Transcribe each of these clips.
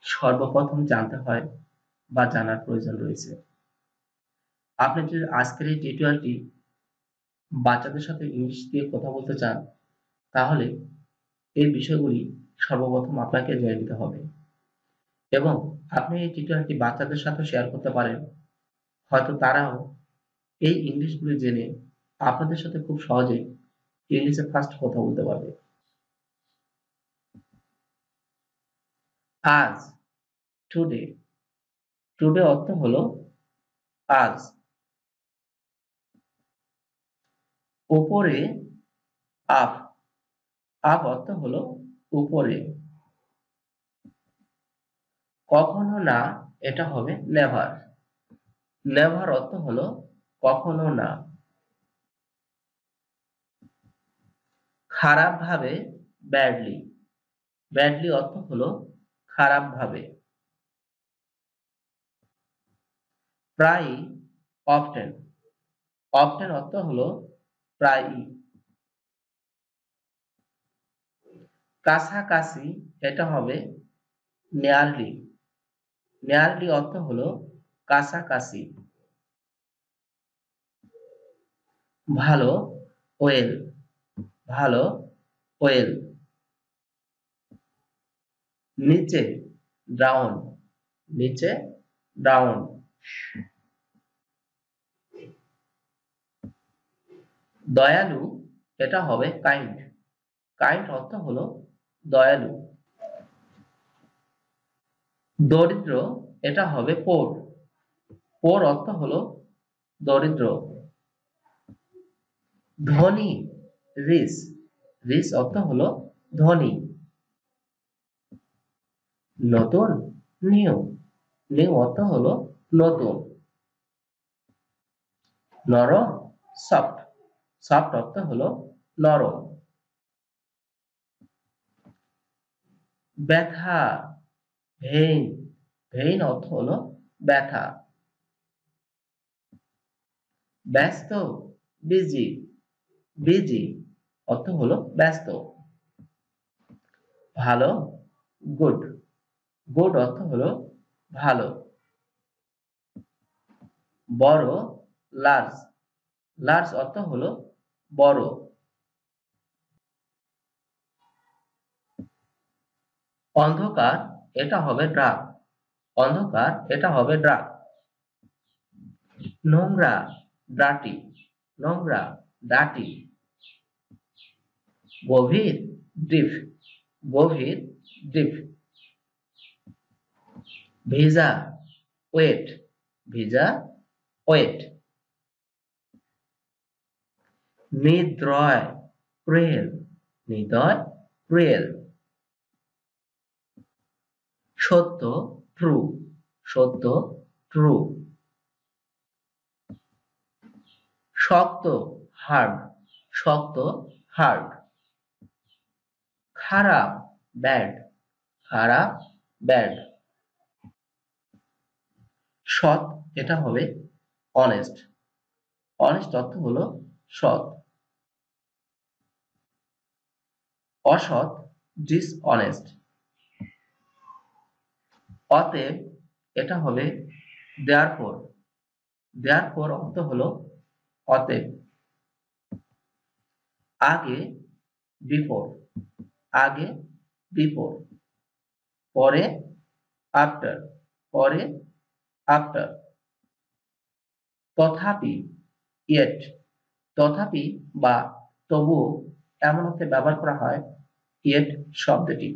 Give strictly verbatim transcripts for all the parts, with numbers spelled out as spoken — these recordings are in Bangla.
সর্বপ্রথম জানতে হয় বা জানার প্রয়োজন রয়েছে। আপনি যদি আজকের এই টিউটোরিয়ালটি বাচ্চাদের সাথে ইংলিশ দিয়ে কথা বলতে চান, তাহলে এই বিষয়গুলি সর্বপ্রথম আপনাকে জেনে নিতে হবে এবং আপনি এই টিউটোরিয়ালটি বাচ্চাদের সাথে শেয়ার করতে পারেন। হয়তো তারাও এই ইংলিশগুলি জেনে আপনাদের সাথে খুব সহজেই ইংলিশে ফার্স্ট কথা বলতে পারবে। আজ, টুডে। টুডে অর্থ হলো আজ। উপরে, আপ। আপ অর্থ হলো উপরে। কখনো না, এটা হবে নেভার। নেভার অর্থ হলো কখনো না। খারাপ ভাবে, ব্যাডলি। ব্যাডলি অর্থ হলো খারাপ ভাবে। প্রায়, অফটেন। অফটেন অর্থ হলো প্রায়ই। কাছাকাছি, এটা হবে নিয়ারলি। নিয়ারলি অর্থ হলো কাছাকাছি। ভালো, ওয়েল। ভালো, ওয়েল। নিচে, ডাউন। নিচে, ডাউন। দয়ালু, এটা হবে কাইন্ড। কাইন্ড অর্থ হলো দয়ালু। দরিদ্র, এটা হবে পোর। পোর অর্থ হলো দরিদ্র। ধনী, রিচ। রিচ অর্থ হলো ধনী। নতুন, নিউ। নিউ অর্থ হলো নতুন। নরম, সফট। সফট অর্থ হলো নরম। ব্যথা, ভেইন। ভেইন অর্থ হলো ব্যথা। ব্যস্ত, বিজি। বিজি অর্থ হলো ব্যস্ত। ভালো, গুড। গুড অর্থ হলো ভালো। বড়, লার্জ। লার্জ অর্থ হলো বড়। অন্ধকার, এটা হবে ডার্ক। অন্ধকার, এটা হবে ডার্ক। নোংরা, ডার্টি। নোংরা, ডার্টি। গভীর, ডিপ। গভীর, ডিপ। ভিজা, ওয়েট। ভিজা, ওয়েট। নিদ্রয়, ক্রুয়েল। নিদ্রয়, ক্রুয়েল। সত্য, ট্রু। সত্য, ট্রু। শক্ত, হার্ড। শক্ত, হার্ড। খারাপ, ব্যাড। খারাপ, ব্যাড। সৎ, এটা হবে অনেস্ট। অনেস্ট অর্থ হলো সৎ। অসৎ, ডিসঅনেস্ট। অতএব, এটা হবে দেয়ারফর। দেয়ারফর অর্থ হলো অতএব। আগে, বিফোর। আগে, বিফোর। পরে, আফটার। পরে, আফটার। তথাপি, ইয়েট। তথাপি বা তবুও এমন অর্থে ব্যবহার করা হয় ইয়েট শব্দটি।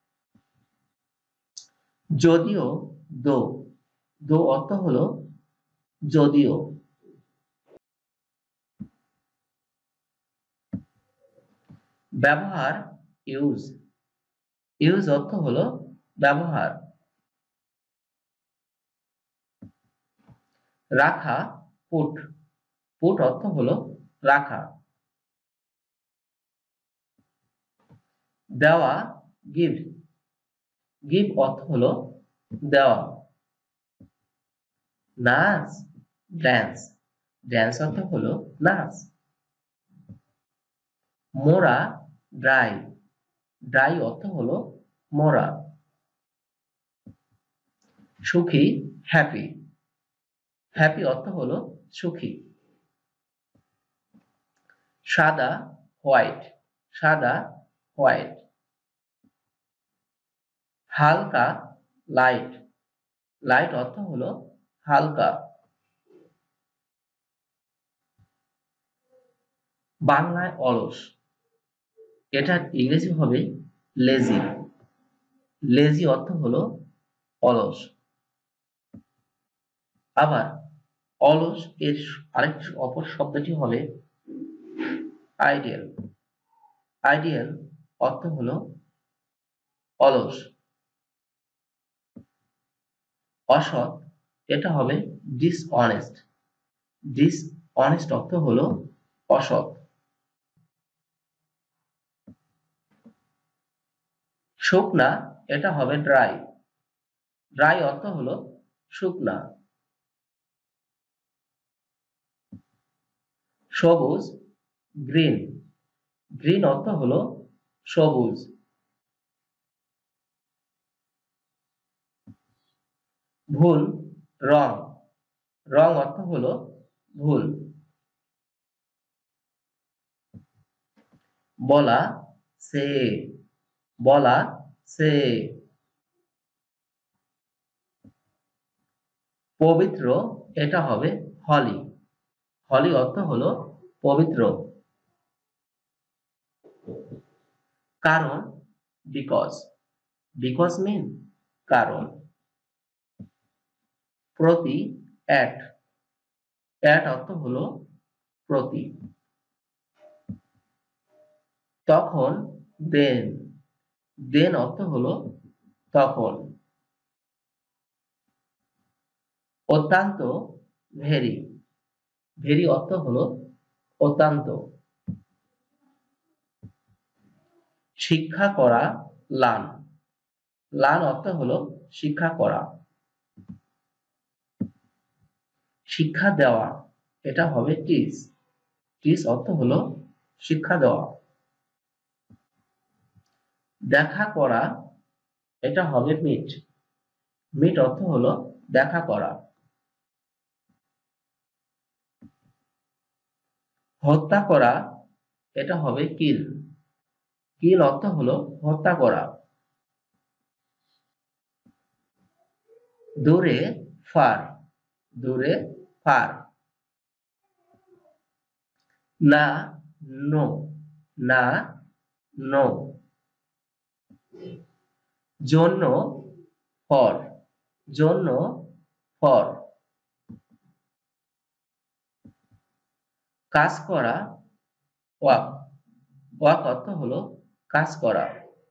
যদিও, দো। দো অর্থ হলো যদিও। ব্যবহার, ইউজ। ইউজ অর্থ হলো ব্যবহার। রাখা, পুট। পুট অর্থ হলো রাখা। দেওয়া, গিভ। গিভ অর্থ হলো দেওয়া। নাচ, ড্যান্স। ড্যান্স অর্থ হলো নাচ। মোরা, ড্রাই। ড্রাই অর্থ হলো মোরা। সুখী, হ্যাপি। হ্যাপি অর্থ হলো সুখী। সাদা, হোয়াইট। সাদা, হোয়াইট। হালকা, লাইট। লাইট অর্থ হলো হালকা। বাংলায় অলস, এটার ইংরেজি হবে লেজি। লেজি অর্থ হলো অলস। আবার অলস এর আরেকটি অপর শব্দটি হবে আইডিয়াল। আইডিয়াল অর্থ হলো অলস। অসৎ, এটা হবে ডিসঅনেস্ট। ডিসঅনেস্ট অর্থ হলো অসৎ। শুকনা, এটা হবে ড্রাই। ড্রাই অর্থ হলো শুকনা। সবুজ, গ্রিন। গ্রিন অর্থ হলো সবুজ। ভুল, রং। রং অর্থ হলো ভুল। বলা, সে। বলা, সে। পবিত্র, এটা হবে হলি। হলি অর্থ হলো পবিত্র। কারণ, বিকজ। বিকজ মিন কারণ। প্রতি, অ্যাট। অ্যাট অর্থ হলো প্রতি। তখন, দেন। দেন অর্থ হলো তখন। অত্যন্ত, ভেরি। ভেরি অর্থ হলো অত্যন্ত। শিক্ষা করা, লার্ন। লার্ন অর্থ হলো শিক্ষা করা। শিক্ষা দেওয়া, এটা হবে টিচ। টিচ অর্থ হলো শিক্ষা দেওয়া। দেখা করা, এটা হবে মিট। মিট অর্থ হলো দেখা করা। হত্যা করা, এটা হবে কিল। কিল অর্থ হলো হত্যা করা। দূরে, ফার। দূরে, ফার। না, নো। না, নো। জন্য, ফর। জন্য, ফর। কাজ করা, ওয়াক। ওয়াক অর্থ হলো কাজ করা।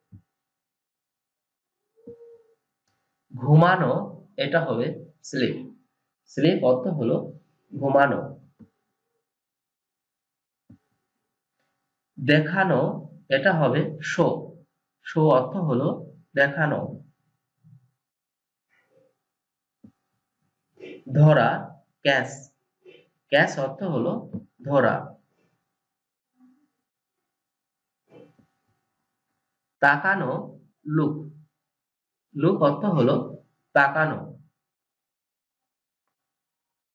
ঘুমানো, এটা হবে স্লিপ। স্লিপ অর্থ হলো ঘুমানো। দেখানো, এটা হবে শো। শো অর্থ হলো দেখানো। ধরা, ক্যাচ। ক্যাচ অর্থ হলো ধরা। তাকানো, লুক। লুক অর্থ হলো তাকানো।